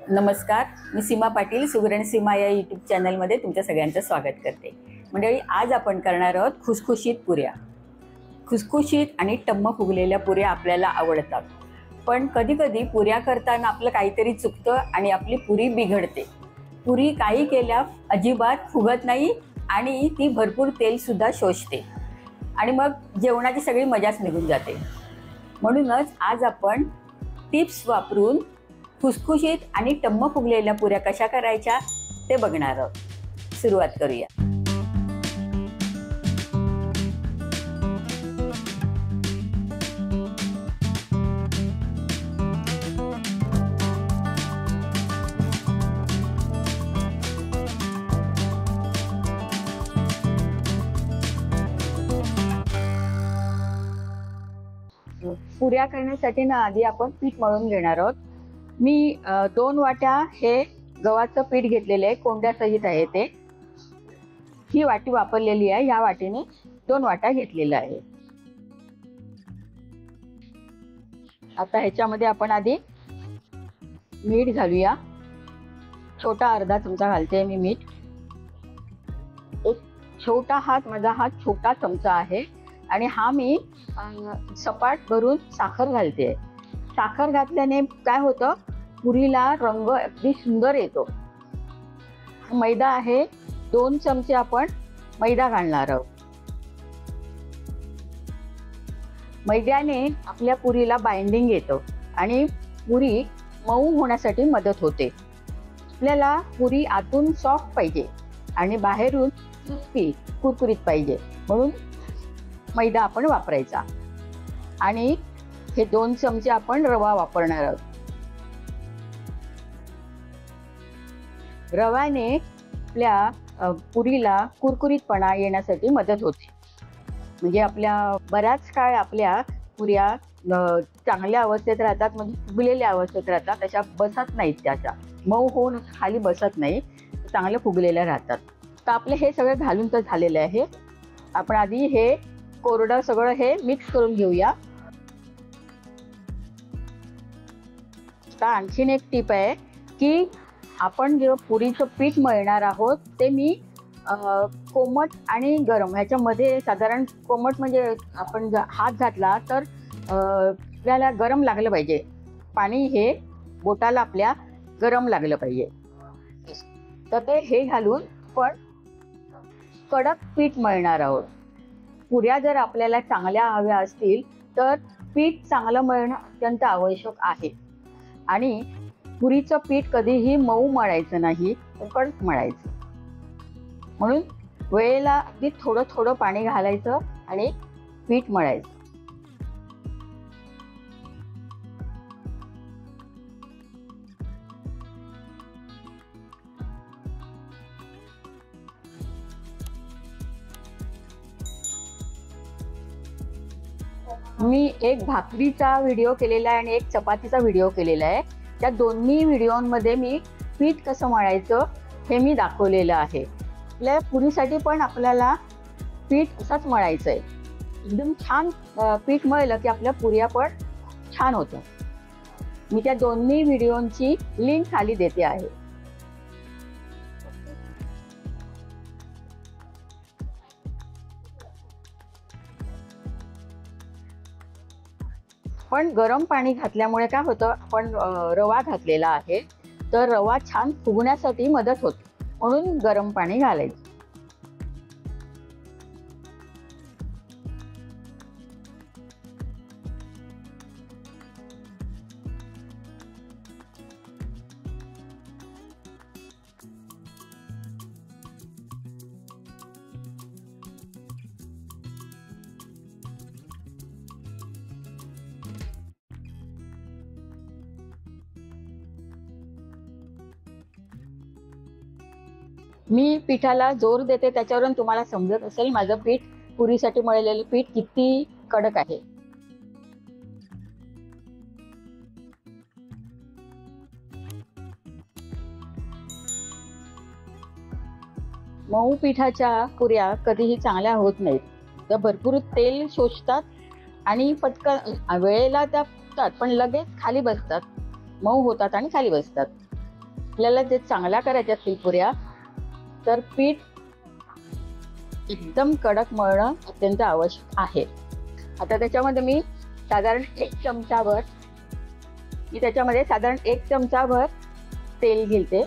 नमस्कार, मी सीमा पाटील सुगरण सीमा या यूट्यूब चॅनलमध्ये तुमच्या सगळ्यांचं स्वागत करते। मंडळी, आज आपण करणार आहोत खुसखुशीत पुऱ्या। खुसखुशीत आणि टम्म फुगलेल्या पुऱ्या आपल्याला आवडतात, पण कधी-कधी पुऱ्या करताना आपलं काहीतरी चुकतं आणि आपली पुरी बिघडते। पुरी काही केल्या अजिबात फुगत नाही आणि ती भरपूर तेल सुद्धा शोषते आणि मग जेवणाची सगळी मजाच निघून जाते। म्हणूनच आज आपण टिप्स वापरून खुसखुशीत आणि टम्म फुगलेल्या पुऱ्या कशा करायच्या ते बघणार आहोत। सुरुवात करूया। पुऱ्या करण्यासाठी ना आधी आपण पीठ मळून घेणार आहोत। मी 2 वाट्या हे गव्हाचं पीठ घेतलेले आहे, कोंड्या सहित आहे ते। ही वाटी वापरलेली आहे, या वाटीने 2 वाट्या घेतलेला आहे। आता ह्याच्यामध्ये आपण आधी मीठ घालूया। छोटा अर्धा चमचा घालते मी मीठ। एक छोटा हात, माझा हा छोटा चमचा आहे आणि हा मी सपाट भरून साखर घालते। साखर घातल्याने काय होतं, पुरीला रंग अगदी सुंदर येतो। मैदा आहे, 2 चमचे आपण मैदा घालणार आहोत। मैद्याने आपल्या पुरीला बाइंडिंग येतं आणि पुरी मऊ होण्यासाठी मदत होते। आपल्याला पुरी आतून सॉफ्ट पाहिजे आणि बाहेरून क्रिस्पी कुरकुरीत पाहिजे, म्हणून मैदा आपण वापरायचा। आणि हे 2 चमचे आपण रवा वापरणार आहोत। रव्याने आपल्या पुरीला कुरकुरीतपणा येण्यासाठी मदत होते। म्हणजे आपल्या बऱ्याच काळ आपल्या पुऱ्या चांगल्या अवस्थेत राहतात, म्हणजे फुगलेल्या अवस्थेत राहतात, अशा बसत नाहीत, त्याच्या मऊ होऊन खाली बसत नाही, चांगल्या फुगलेल्या राहतात। तर आपले हे सगळं घालून तर झालेलं आहे। आपण आधी हे कोरडं सगळं हे मिक्स करून घेऊया। आणखीन एक टीप आहे की आपण जे पुरीचं पीठ मळणार आहोत ते मी कोमट आणि गरम ह्याच्यामध्ये, साधारण कोमट म्हणजे आपण हात घातला तर आपल्याला गरम लागलं पाहिजे, पाणी हे बोटाला आपल्या गरम लागलं पाहिजे। तर ते हे घालून पण कडक पीठ मळणार आहोत। पुऱ्या जर आपल्याला चांगल्या हव्या असतील तर पीठ चांगलं मळणं अत्यंत आवश्यक आहे। आणि पुरीचं पीठ कधीही मऊ मळायचं नाही, कडक मळायचं। म्हणून वेळेला अगदी थोडं थोडं पाणी घालायचं आणि पीठ मळायचं। मी एक भाकरीचा व्हिडिओ केलेला आहे आणि एक चपातीचा व्हिडिओ केलेला आहे। त्या दोन्ही व्हिडिओमध्ये मी पीठ कसं मळायचं हे मी दाखवलेलं आहे। आपल्या पुरीसाठी पण आपल्याला पीठ असंच मळायचं आहे। एकदम छान पीठ मळलं की आपल्या पुऱ्या पण छान होतं। मी त्या दोन्ही व्हिडिओंची लिंक खाली देते आहे। पण गरम पाणी घातल्यामुळे काय होतं, आपण रवा घातलेला आहे तर रवा छान फुगण्यासाठी मदत होते, म्हणून गरम पाणी घालायचं। मी पिठाला जोर देते, त्याच्यावरून तुम्हाला समजत असेल माझं पीठ, पुरीसाठी मळलेलं पीठ किती कडक आहे। मऊ पिठाच्या पुऱ्या कधीही चांगल्या होत नाहीत, त्या भरपूर तेल शोषतात आणि पटकन वेळेला त्या फुगतात पण लगेच खाली बसतात, मऊ होतात आणि खाली बसतात। आपल्याला जे चांगल्या करायच्या असतील पुऱ्या तर पीठ एकदम कडक मळणं अत्यंत आवश्यक आहे. आता त्याच्यामध्ये मी साधारण 1 चमचाभर तेल घेते.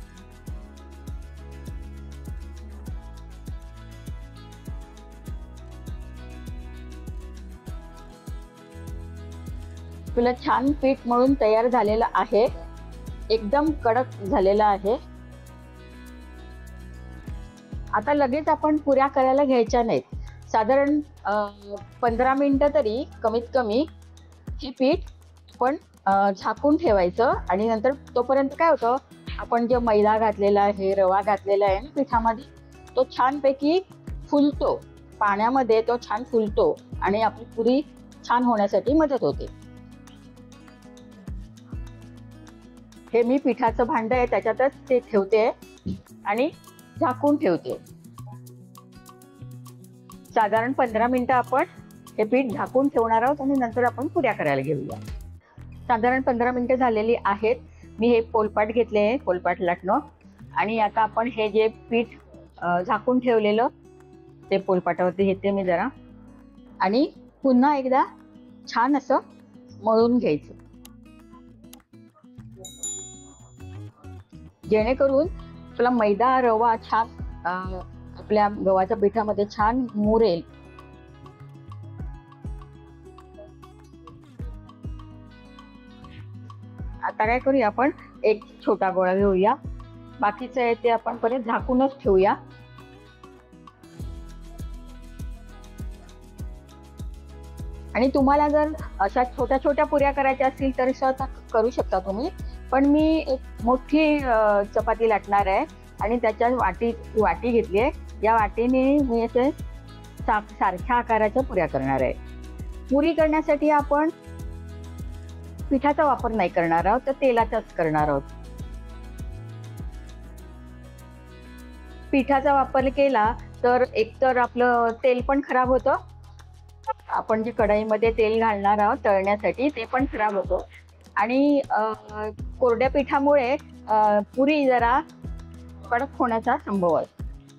तुला छान पीठ मळून तयार झालेलं आहे, एकदम कडक झालेलं आहे. आता लगेच आपण पुऱ्या करायला घ्यायच्या नाहीत. साधारण 15 मिनिटं तरी कमीत कमी हे पीठ आपण झाकून ठेवायचं. आणि नंतर तोपर्यंत काय होतं, आपण जे मैदा घातलेला आहे, रवा घातलेला आहे पिठामध्ये, तो छानपैकी फुलतो. पाण्यामध्ये तो छान फुलतो आणि आपली पुरी छान होण्यासाठी मदत होते. हे मी पिठाचं भांड आहे त्याच्यातच ते ठेवते आणि झाकून ठेवते. साधारण 15 मिनिटं आपण हे पीठ झाकून ठेवणार आहोत आणि नंतर आपण पुऱ्या करायला घेऊया. साधारण 15 मिनिटं झालेली आहेत. मी हे पोलपाट घेतले आहे, पोलपाट लाटणं. आणि आता आपण हे जे पीठ झाकून ठेवलेलं ते पोलपाटावरती घेते मी जरा आणि पुन्हा एकदा छान असं मळून घ्यायचं, जेणेकरून आपला मैदा रवा छान आपल्या गव्हाच्या पिठामध्ये छान मुरेल. आता काय करूया, आपण एक छोटा गोळा घेऊया, बाकीचं आहे ते आपण परत झाकूनच ठेवूया. आणि तुम्हाला जर अशा छोट्या छोट्या पुऱ्या करायच्या असतील तर स्वतः करू शकता तुम्ही. पण मी एक मोठी चपाती लाटणार आहे आणि त्याच्या वाटी घेतली आहे. या वाटीने मी असे सारख्या आकाराच्या पुऱ्या करणार आहे. पुरी करण्यासाठी आपण पिठाचा वापर नाही करणार आहोत, तर तेलाचाच करणार आहोत. पिठाचा वापर केला तर एकतर आपलं तेल पण खराब होतं, आपण जे कढईमध्ये तेल घालणार आहोत तळण्यासाठी ते पण खराब होतं. आणि कोरड्या पिठामुळे पुरी जरा कडक होण्याचा संभव आहे.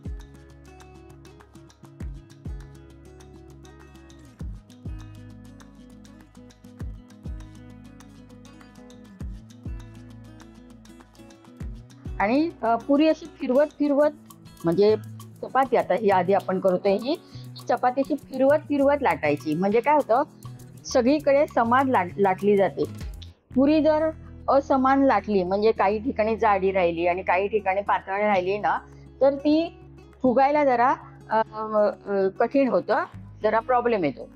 आणि पुरी अशी फिरवत म्हणजे चपाती, आता ही आधी आपण करतोय ही चपाती अशी फिरवत लाटायची. म्हणजे काय होतं, सगळीकडे समान लाटली जाते. पुरी जर असमान लाटली म्हणजे काही ठिकाणी जाडी राहिली आणि काही ठिकाणी पातळ राहिली ना, तर ती फुगायला जरा कठीण होतं, जरा प्रॉब्लेम येतो.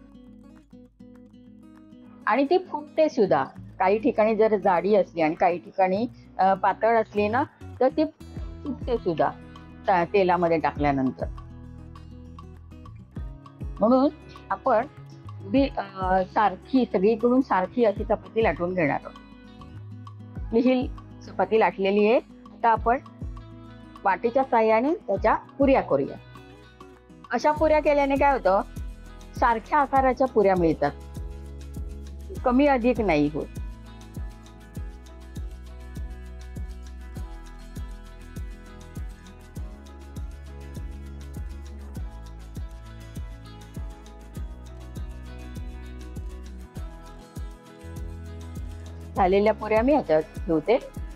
आणि ती फुगते सुद्धा. काही ठिकाणी जर जाडी असली आणि काही ठिकाणी पातळ असली ना, तर ती फुगते सुद्धा तेलामध्ये टाकल्यानंतर. म्हणून आपण सगळीकडून सारखी अशी चपाती लाटून घेणार आहोत. ही चपाती लाटलेली आहे. आता आपण वाटीच्या साहाय्याने त्याच्या पुऱ्या करूया. अशा पुऱ्या केल्याने काय होतं, सारख्या आकाराच्या पुऱ्या मिळतात, कमी अधिक नाही होत. झालेल्या पुऱ्या मी ह्याच्यात ठेवते.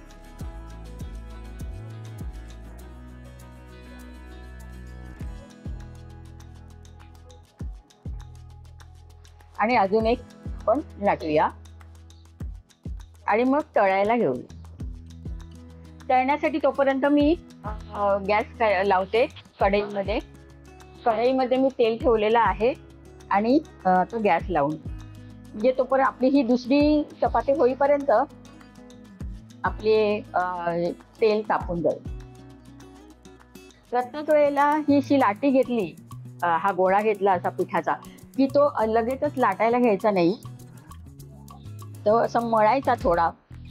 आणि अजून एक पण लाटूया आणि मग तळायला घेऊया. तळण्यासाठी तोपर्यंत मी गॅस लावते. कढईमध्ये मी तेल ठेवलेलं आहे आणि तो गॅस लावून म्हणजे तोपर्यंत आपली ही दुसरी चपाती होईपर्यंत आपले तेल तापून जाईल. प्रत्येक वेळेला ही अशी लाटी घेतली, हा गोळा घेतला असा पिठाचा, की तो लगेचच लाटायला घ्यायचा नाही, तो असं मळायचा थोडा.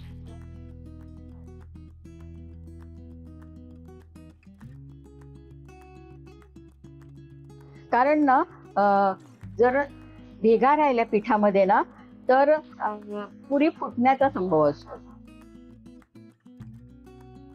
कारण ना जर भेगा राहिल्या पिठामध्ये ना, तर पुरी फुटण्याचा संभव असतो.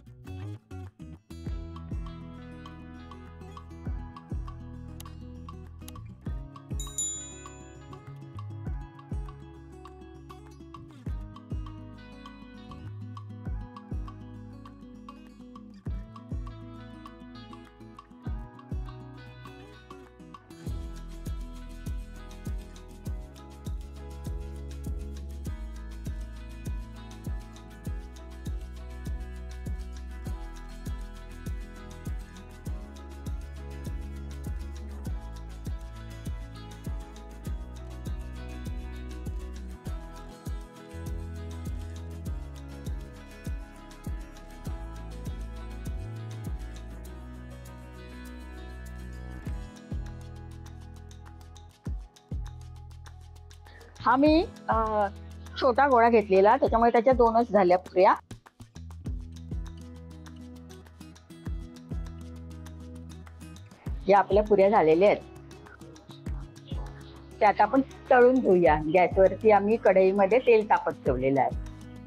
हा मी छोटा गोळा घेतलेला, त्याच्यामुळे त्याच्या 2च झाल्या पुऱ्या. या आपल्या पुऱ्या झालेल्या आहेत. ते आता आपण तळून घेऊया. गॅसवरती आम्ही कढईमध्ये तेल तापत ठेवलेलं आहे.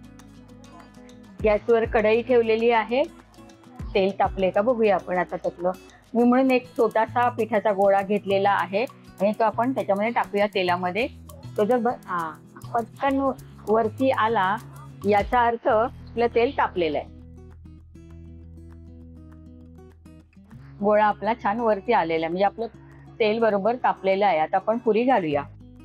गॅसवर कढई ठेवलेली आहे. तेल तापले का बघूया आपण आता त्यातलं. मी म्हणून एक छोटासा पिठाचा गोळा घेतलेला आहे आणि तो आपण त्याच्यामध्ये टाकूया तेलामध्ये. तो जर पटकन वरती आला याचा अर्थ आपलं तेल तापलेलं आहे. गोळा आपला छान वरती आलेला आहे, म्हणजे आपलं तेल बरोबर तापलेलं आहे. आता आपण पुरी घालूया.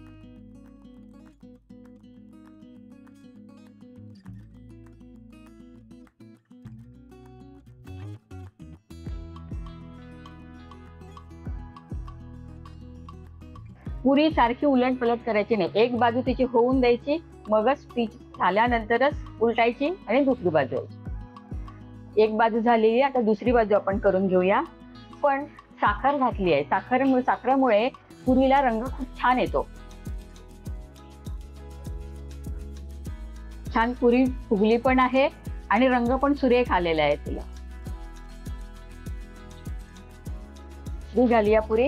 पुरी सारखी उलट पलट करायची नाही. एक बाजू तिची होऊन द्यायची, मगच ती झाल्यानंतरच उलटायची आणि दुसरी बाजू यायची. एक बाजू झालेली, आता दुसरी बाजू आपण करून घेऊया. पण साखर घातली आहे. साखरेमुळे पुरीला रंग खूप छान येतो. छान पुरी फुगली पण आहे आणि रंग पण सुरेख आलेला आहे तिला. ही झाली या पुरी.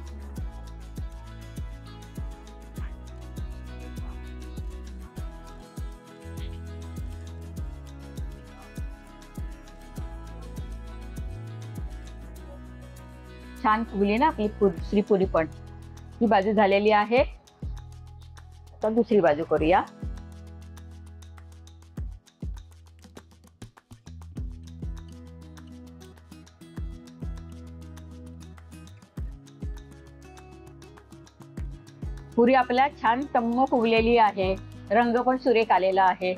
छान फुगली ना आपली दुसरी पुरी पण. ही बाजू झालेली आहे. आता दुसरी बाजू करूया. पुरी आपल्या छान टम्म फुगलेली आहे. रंग पण सुरेख आलेला आहे.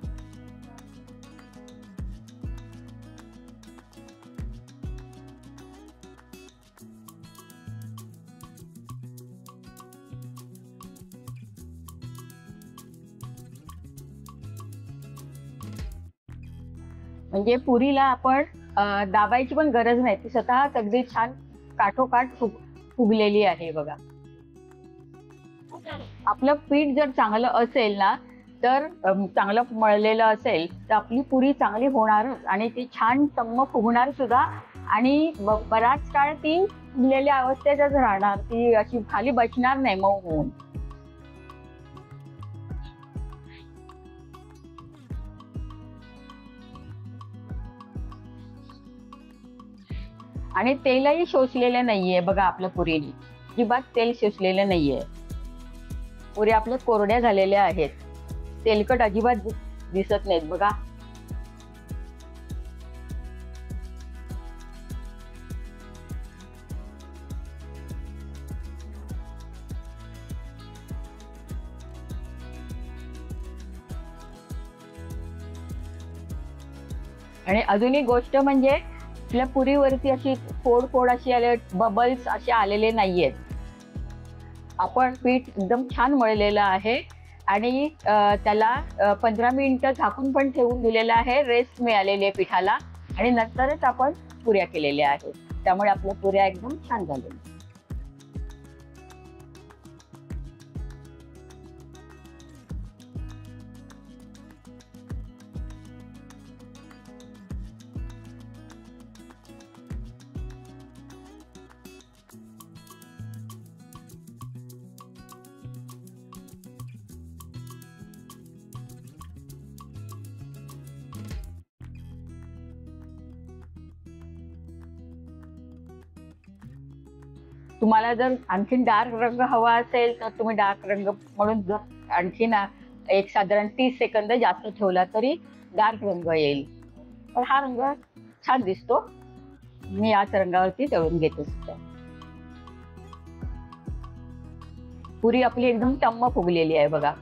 म्हणजे पुरीला आपण दाबायची पण गरज नाही. ती स्वतःच अगदी छान काठोकाठ फुगलेली आहे बघा. आपलं पीठ जर चांगलं असेल ना, तर चांगलं मळलेलं असेल तर आपली पुरी चांगली होणारच आणि ती छान टम्म फुगणार सुद्धा आणि बराच काळ ती फुगलेल्या अवस्थेतच राहणार. ती अशी खाली बसणार नाही मऊ होऊन. आणि तेलही शोषलेलं नाहीये बघा आपल्या पुरीने. अजिबात तेल शोषलेलं नाहीये. पुऱ्या आपल्या कोरड्या झालेल्या आहेत. तेलकट अजिबात दिसत नाहीत बघा. आणि अजून एक गोष्ट म्हणजे आपल्या पुरीवरती अशी फोड अशी आले, बबल्स असे आलेले नाहीयेत. आपण पीठ एकदम छान मळलेलं आहे आणि त्याला 15 मिनिटं झाकून पण ठेवून दिलेलं आहे. रेस्ट मिळालेली आहे पिठाला आणि नंतरच आपण पुऱ्या केलेल्या आहेत. त्यामुळे आपल्या पुऱ्या एकदम छान झालेल्या. तुम्हाला जर आणखीन डार्क रंग हवा असेल तर तुम्ही डार्क रंग म्हणून जर आणखीन एक साधारण 30 सेकंद जास्त ठेवला तरी डार्क रंग येईल. पण हा रंग छान दिसतो. मी याच रंगावरती तळून घेते. पुरी आपली एकदम टम्म फुगलेली आहे बघा.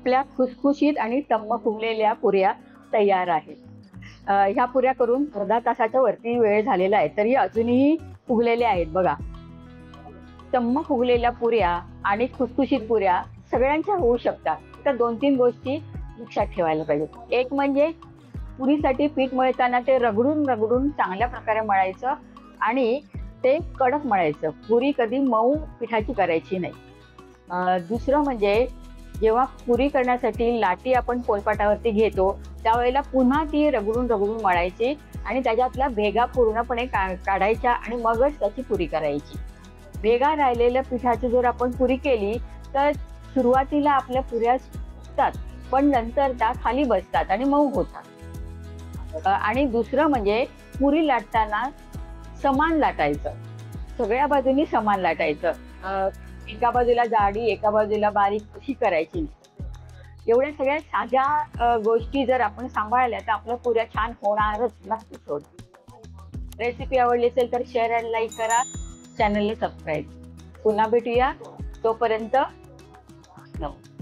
आपल्या खुसखुशीत आणि टम्म फुगलेल्या पुऱ्या तयार आहेत. ह्या पुऱ्या करून अर्धा तासाच्या वरती वेळ झालेला आहे, तरी अजूनही फुगलेल्या आहेत बघा. टम्म फुगलेल्या पुऱ्या आणि खुसखुशीत पुऱ्या सगळ्यांच्या होऊ शकतात. तर 2-3 गोष्टी लक्षात ठेवायला पाहिजेत. एक म्हणजे पुरीसाठी पीठ मळताना ते रगडून रगडून चांगल्या प्रकारे मळायचं आणि ते कडक मळायचं. पुरी कधी मऊ पिठाची करायची नाही. दुसरं म्हणजे जेव्हा पुरी करण्यासाठी लाटी आपण पोलपाटावरती घेतो त्यावेळेला पुन्हा ती रगडून रगडून मळायची आणि त्याच्यातल्या भेगा पूर्णपणे काढायच्या आणि मगच त्याची पुरी करायची. भेगा राहिलेल्या पिठाची जर आपण पुरी केली तर सुरुवातीला आपल्या पुऱ्या फुगतात, पण नंतर त्या खाली बसतात आणि मऊ होतात. आणि दुसरं म्हणजे पुरी लाटताना समान लाटायचं, सगळ्या बाजूनी समान लाटायचं. एका बाजूला जाडी एका बाजूला बारीक अशी करायची नाही. एवढ्या सगळ्या साध्या गोष्टी जर आपण सांभाळल्या तर आपल्या पुऱ्या छान होणारच नक्कीच होणार. रेसिपी आवडली असेल तर शेअर आणि लाईक करा, चॅनलला सबस्क्राईब. पुन्हा भेटूया, तोपर्यंत नमस्कार.